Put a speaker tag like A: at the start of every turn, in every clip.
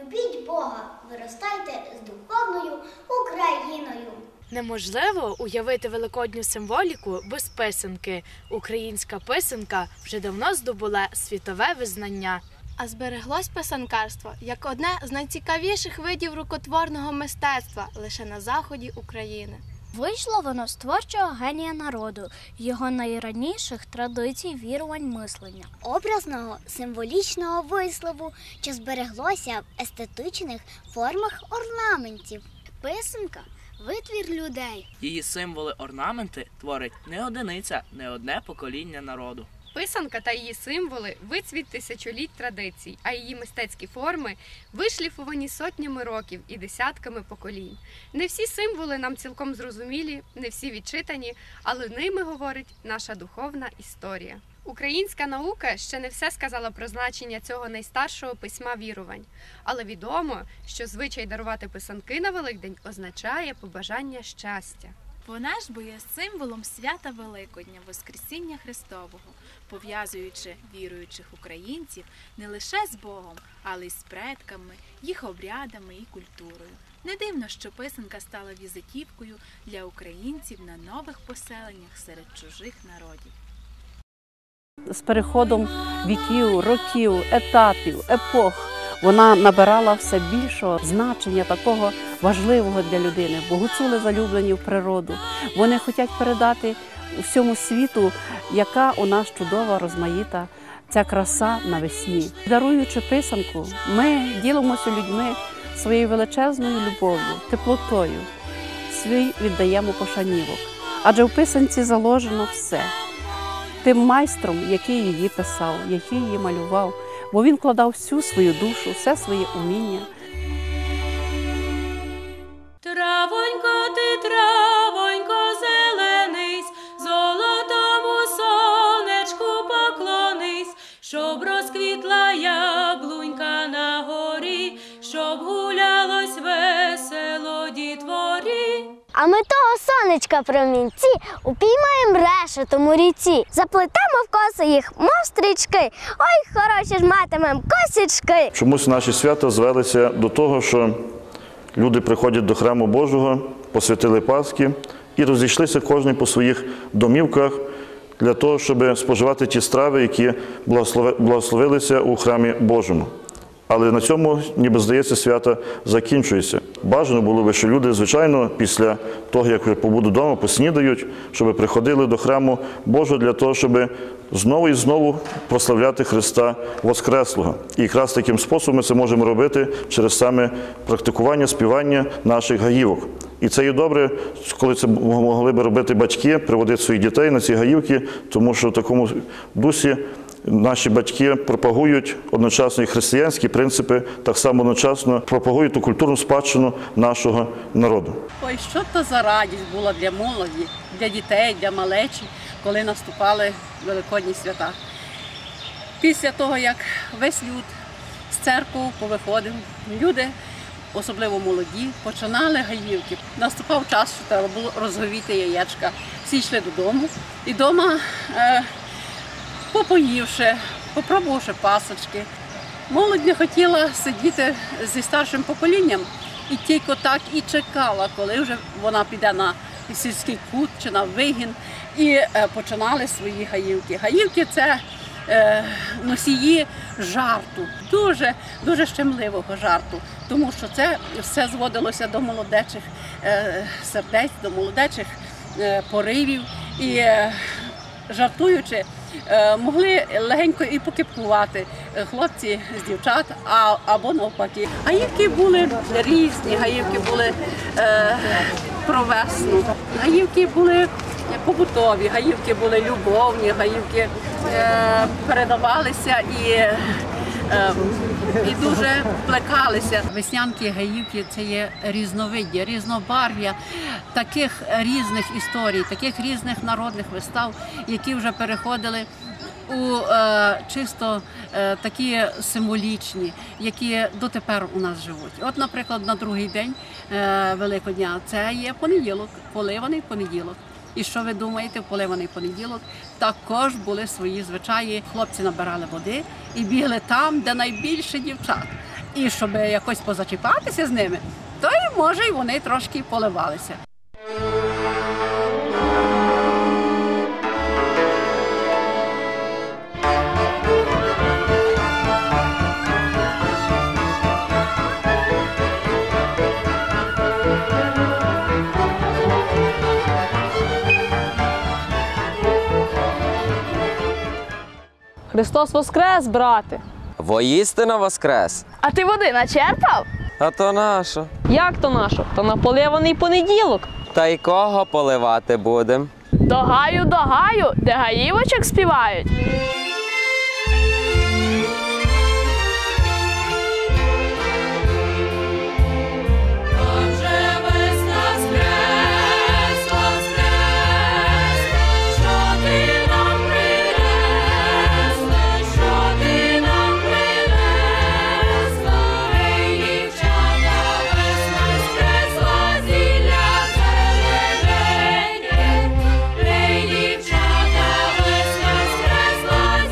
A: Любіть Бога, виростайте з духовною Україною.
B: Неможливо уявити великодню символіку без писанки. Українська писанка вже давно здобула світове визнання.
C: А збереглось писанкарство як одне з найцікавіших видів рукотворного мистецтва лише на заході України.
D: Вийшло воно з творчого генія народу, його найраніших традицій вірувань мислення.
A: Образного, символічного вислову, що збереглося в естетичних формах орнаментів. Писанка – витвір людей.
E: Її символи-орнаменти творить не одиниця, не одне покоління народу.
F: Писанка та її символи – вицвіт тисячоліть традицій, а її мистецькі форми вишліфовані сотнями років і десятками поколінь. Не всі символи нам цілком зрозумілі, не всі відчитані, але ними говорить наша духовна історія. Українська наука ще не все сказала про значення цього найстаршого письма вірувань. Але відомо, що звичай дарувати писанки на Великдень означає побажання щастя.
G: Вона ж бо є символом свята Великодня, Воскресіння Христового, пов'язуючи віруючих українців не лише з Богом, але й з предками, їх обрядами і культурою. Не дивно, що писанка стала візитівкою для українців на нових поселеннях серед чужих народів.
H: З переходом віків, років, етапів, епох вона набирала все більшого значення, такого важливого для людини, бо гуцули залюблені в природу. Вони хочуть передати всьому світу, яка у нас чудова, розмаїта ця краса навесні. Даруючи писанку, ми ділимося людьми своєю величезною любов'ю, теплотою, свій віддаємо пошанівок. Адже в писанці заложено все. Тим майстром, який її писав, який її малював, бо він вкладав всю свою душу, все своє уміння.
I: Травонько ти, травонько, зеленись, золотому сонечку поклонись, щоб розквітла яблунька на горі, щоб гулялось весело дітворі.
A: А ми того сонечка промінці упіймаємо решетом у ріці. Заплетемо в коси їх, мов стрічки. Ой, хороші ж матимем косічки.
J: Чомусь наші свята звелися до того, що люди приходять до храму Божого, посвятили Пасхи і розійшлися кожен по своїх домівках для того, щоб споживати ті страви, які благословилися у храмі Божому. Але на цьому, ніби здається, свята закінчується. Бажано було би, що люди, звичайно, після того, як вже побудуть вдома, поснідають, щоб приходили до храму Божого для того, щоб знову і знову прославляти Христа Воскреслого. І якраз таким способом ми це можемо робити через саме практикування, співання наших гаївок. І це є добре, коли це могли б робити батьки, приводити своїх дітей на ці гаївки, тому що в такому дусі наші батьки пропагують одночасно і християнські принципи, так само одночасно пропагують ту культурну спадщину нашого народу.
K: Ой, що то за радість була для молоді, для дітей, для малечі, коли наступали великодні свята. Після того, як весь люд з церкви повиходив, люди, особливо молоді, починали гаївки. Наступав час, що треба було розговіти яєчка. Всі йшли додому і вдома, попоївши, попробувавши пасочки. Молодь не хотіла сидіти зі старшим поколінням і тільки так і чекала, коли вже вона піде на сільський кут чи на вигін, і починали свої гаївки. Гаївки – це носії жарту, дуже щемливого жарту, тому що це все зводилося до молодечих сердець, до молодечих поривів. І жартуючи, могли легенько і покипкувати хлопці з дівчат, або навпаки. Гаївки були різні, гаївки були про весну, гаївки були побутові, гаївки були любовні, гаївки передавалися і дуже плекалися. Веснянки, гаївки – це є різновиддя, різнобарв'я таких різних історій, таких різних народних вистав, які вже переходили у чисто такі символічні, які дотепер у нас живуть. От, наприклад, на другий день Великодня – це є понеділок, поливаний понеділок. І що ви думаєте, в поливаний понеділок також були свої звичаї. Хлопці набирали води і бігли там, де найбільше дівчат. і щоб якось позачіпатися з ними, то й може й вони трошки поливалися.
L: Христос воскрес, брате!
M: Воістину воскрес!
L: А ти води начерпав?
M: А то нащо?
L: Як то нащо? То на поливаний понеділок.
M: Та й кого поливати будем?
L: До гаю, де гаївочок співають.
I: Дівчата, весна воскресла,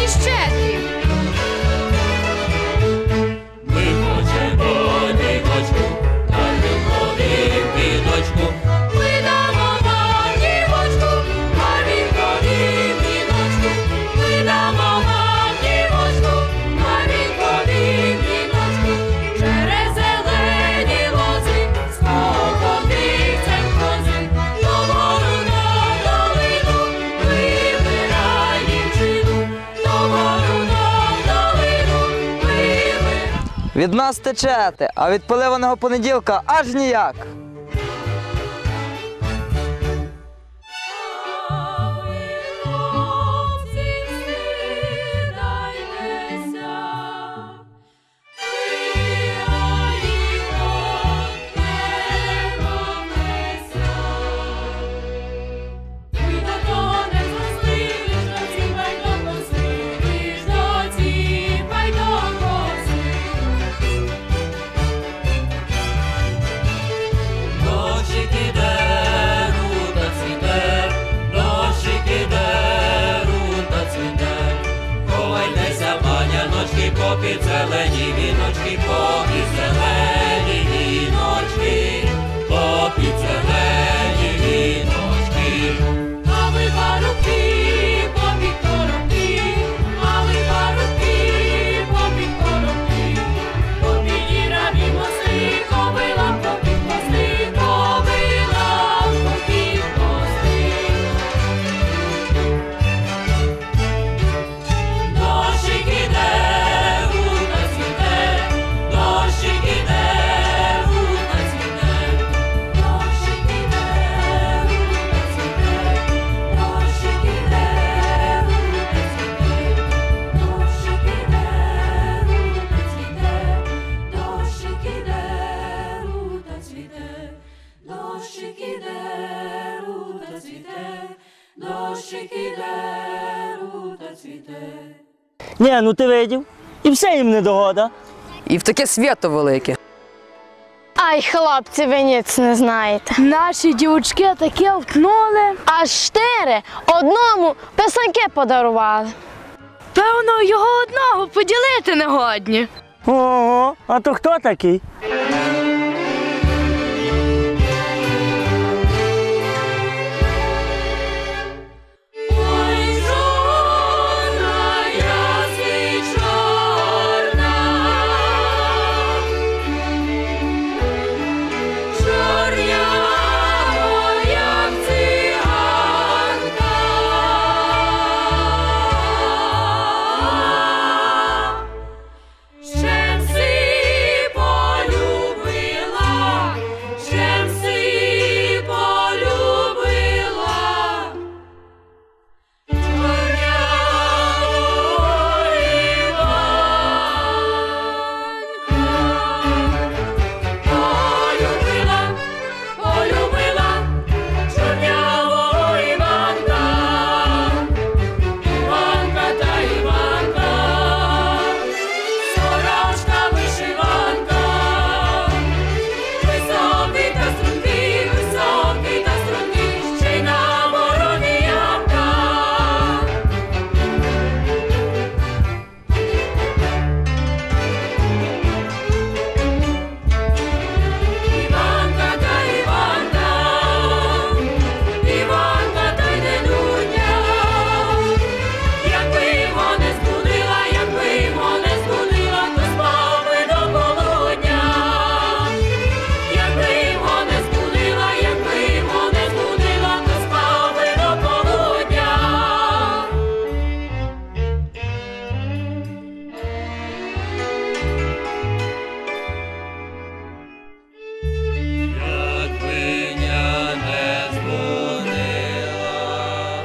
F: і щедрі.
I: Ми хочемо дівочку, та любові віночку. Ми дамо вам дівочку, а вінкові віночку. Ми дамо вам дівочку, а вінкові віночку. Через зелені лози, скоком віцем кози, до гору на долину, вибирай дівчину, до гору на долину, вибирай.
N: Від нас течете, а від поливаного понеділка аж ніяк.
I: Дощик іде, рута цвіте, дощик іде, рута цвіте. Ховайтеся, паняночки, попід зелені віночки, попід зелені віночки, попід зелені віночки. А ви парубки, попід коробки, а ви парубки, попід коробки. Попід іраві моси, кобила попід хвости, кобила попід хвости. Дощик іде, рута цвіте, дощик іде, рута цвіте, дощик іде, рута цвіте, дощик іде, рута цвіте, дощик іде, рута цвіте, дощик іде, рута цвіте, дощик іде, рута цвіте, дощик іде, рута цвіте.
O: Ні, ну ти видів, і все їм не догода.
N: І в таке свято велике.
A: Ай, хлопці, ви ніц не знаєте. Наші дівчатки таке втнули. Аж 4 одному писанки подарували.
L: Певно, його одного поділити не годні.
O: Ого, а то хто такий?
I: Ой, жона ясний чорна, чорнява, як циганка. Чим си полюбила, чим си полюбила. Полюбила чорнявого Іванка, Іванка та Іванка, сорочка вишиванка, високий та стрункий, високий та стрункий, ще й на вороні ямка. Іванка та Іванка, Іванка та й ненудня. Якби його не збудила, якби його не збудила, то спав би до полудня. Якби його не збудила, якби його не збудила, то спав би до полудня. Якби ня не збудила,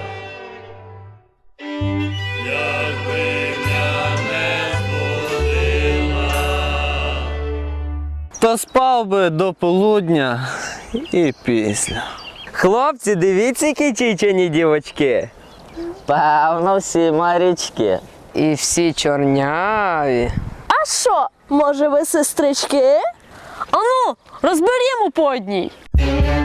I: якби ня не збудила.
N: То спав би до полудня і після. Хлопці, дивіться, які чийчані дівочки. Певно, всі марічки. І всі чорняві.
L: А що, може ви сестрички? Ану, розберімо по одній.